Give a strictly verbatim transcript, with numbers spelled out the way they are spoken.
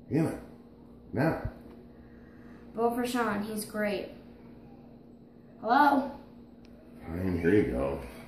Damn it. Now. Vote for Sean. He's great. Hello? Fine, here you go.